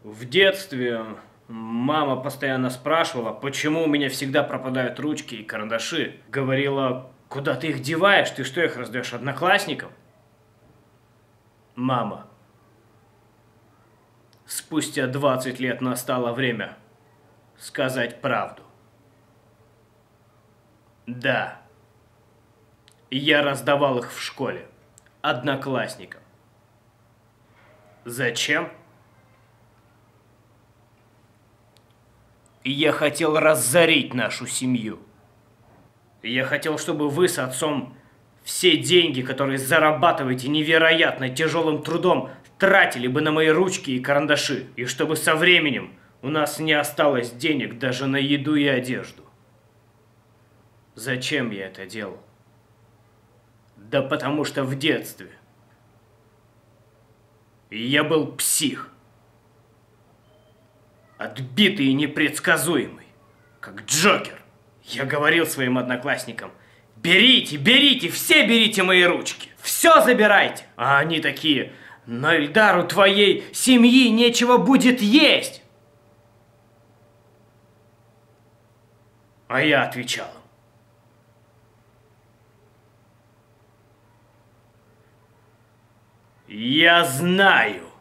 В детстве мама постоянно спрашивала, почему у меня всегда пропадают ручки и карандаши. Говорила, куда ты их деваешь, ты что, их раздаешь одноклассникам? Мама, спустя 20 лет настало время сказать правду. Да, я раздавал их в школе одноклассникам. Зачем? Я хотел разорить нашу семью. Я хотел, чтобы вы с отцом все деньги, которые зарабатываете невероятно тяжелым трудом, тратили бы на мои ручки и карандаши. И чтобы со временем у нас не осталось денег даже на еду и одежду. Зачем я это делал? Да потому что в детстве я был псих. Отбитый и непредсказуемый, как Джокер. Я говорил своим одноклассникам: берите, берите, все берите мои ручки, все забирайте. А они такие: но Ильдару твоей семьи нечего будет есть. А я отвечал: я знаю,